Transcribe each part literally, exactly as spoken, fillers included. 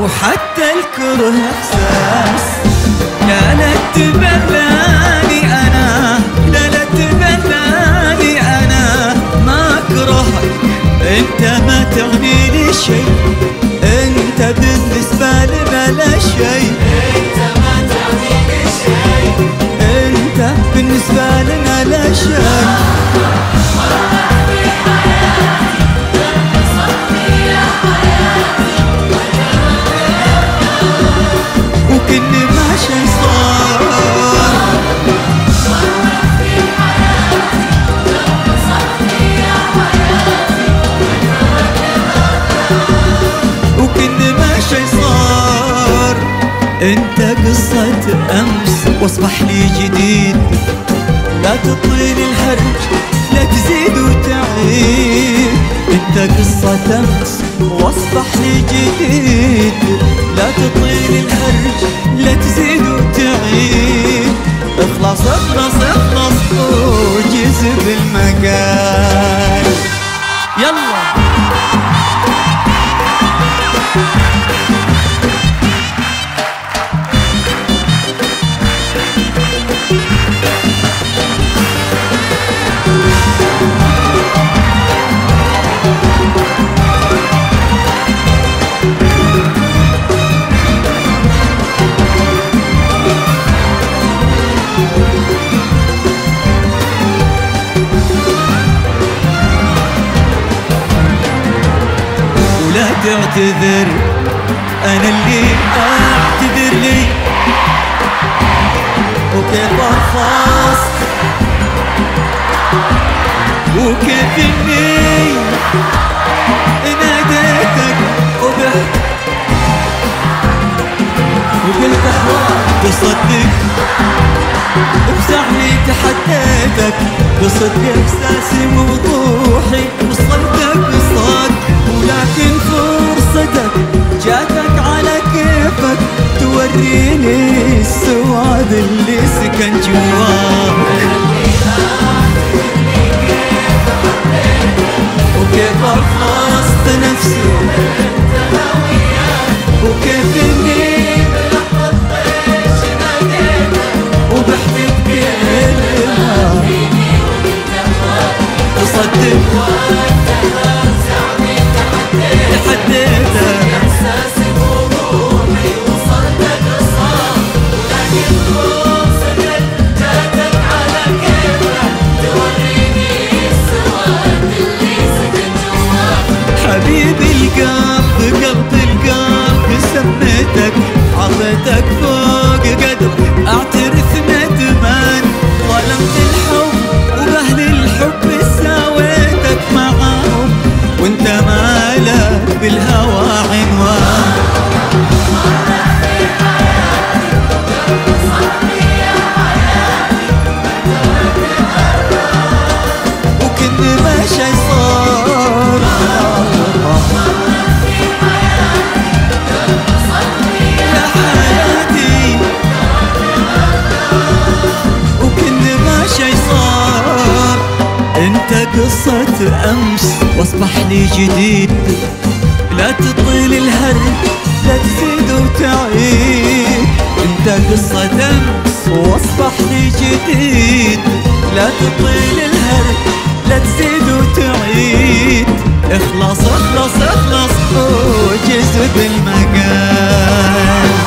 وحتى الكره احساس. لا لا تبلاني انا، لا لا تبلاني انا ما اكرهك، انت ما تغني لي شيء، انت بالنسبة لي بلا شيء، انت ما تغني لي شيء، انت بالنسبة لنا لا شيء. وكل ما شي صار وكل ما شي صار، انت قصة امس واصبح لي جديد. لا تطيل الهرج لا تزيد وتعيد، انت قصة امس واصبح لي جديد. لا تطيل الهرج لا تزيد وتعيد، اخلص اخلص اخلص وجذب المجال. يلا تعتذر، أنا اللي أعتذر لي، وكيف أرخص وكيف إني ناديتك وبحت وقلت أحوال تصدق بزعمي تحديتك، بصدق إحساسي ووضوحي وصلتك بصدق، ولكن فرصتك جاتك على كيفك توريني السواد اللي سكن جواك، وكيف أرخصت نفسي وكيف إني وبحكي بكلمة تصدق تحديتك احساسي بوضوحي وصلتك الصار، ولكن فرصتك جاتك على كيفك توريني السواد اللي سكن جواك. حبيبي القلب قلب القلب سميتك، عطيتك فوق قدرك، اعترف ندمان ظلمت الحب وبأهل الحب ساويتك معاهم، وانت مالك بالهوى عنوان. وكل ما شي صار يا حياتي، وكل ما شي صار، انت قصة امس واصبح لي جديد. لا تطيل الهرج لا تزيد وتعيد، انت قصة امس واصبح لي جديد. لا تطيل الهرج لا تزيد وتعيد، اخلص اخلص اخلص وجذب المجال.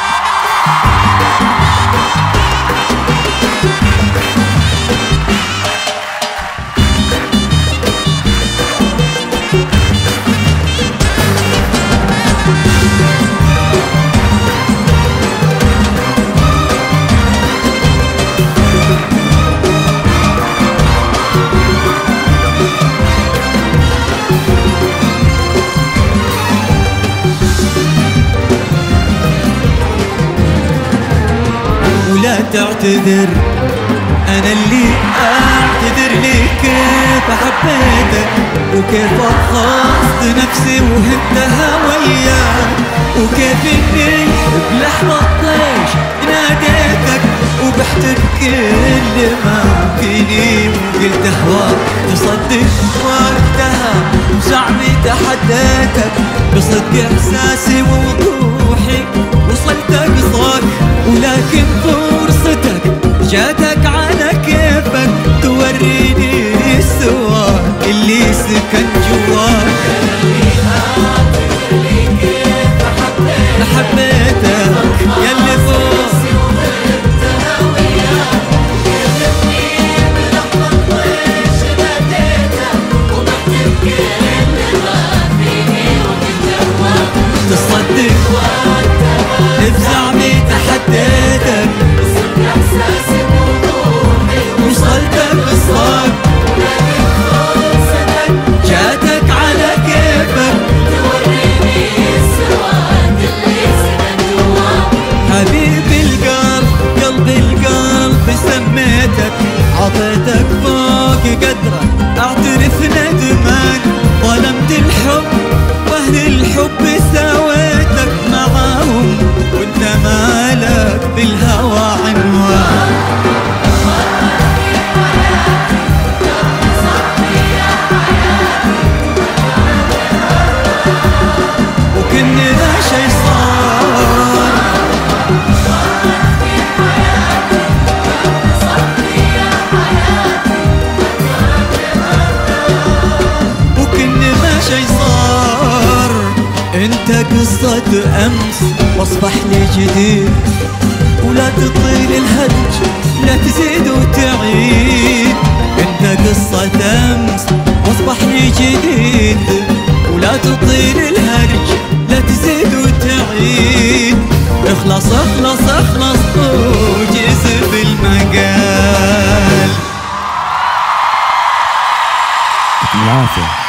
ولا تعتذر، أنا اللي أعتذر ليك، كيف حبيتك وكيف أرخصت نفسي وهنتها وياك، وكيف إني بلحظة طيش ناديتك وبحت بكلمة فيني وقلت أهواك تصدق وقتها زعمي تحديتك بصدق إحساسي ووضوح روحي وصلت أقصاك، ولكن فرصتك جاتك على كيفك توريني السواك اللي سكن جواك. حبيتك ياللي فوق تصدق بزعمي تحديتك، وصلت بصاك جاتك على كيفك حبيبي القلب قلبي القلب سميتك، عطيتك فوق قدرك اعترف ندمان، ظلمت الحب واهل الحب سويتك معاهم وانت مالك بالهوى عنوان. وكنا شي صار وكنا ما شي صار، انت قصة امس واصبح لي جديد، ولا تطيل الهج لا تزيد وتعيد. انت قصة امس واصبح لي جديد، ولا تطيل الهرج لا تزيد وتعيد. اخلص اخلص اخلص وجز بالمقال. العافية.